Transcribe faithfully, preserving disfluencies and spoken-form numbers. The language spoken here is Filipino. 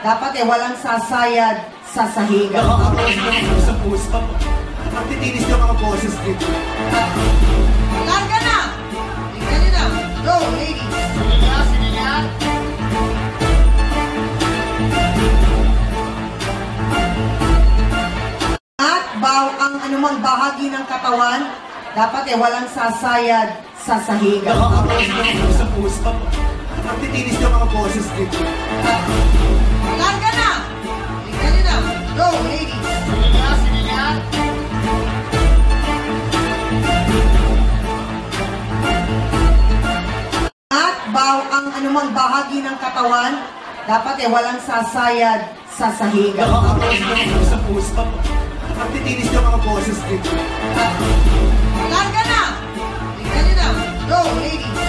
Dapat eh walang sasayad sa sahigan. Nakakapos naman sa puso. Magtitinis yung mga boses dito. Larga na! Tingnan nyo na. Go, ladies! Sige nga, sige nga. At baw ang anumang bahagi ng katawan, dapat eh walang sasayad sa sahigan. Nakakapos naman sa puso. Magtitinis yung mga boses dito. Larga na! Tingnan nyo na. Go, ladies! Sige nga, sige nga. At baw ang anumang bahagi ng katawan, dapat eh walang sasayad sa sahigan. Nakakapos naman sa puso. Magtitinis yung mga boses dito. Larga na! Tingnan nyo na. Go, ladies!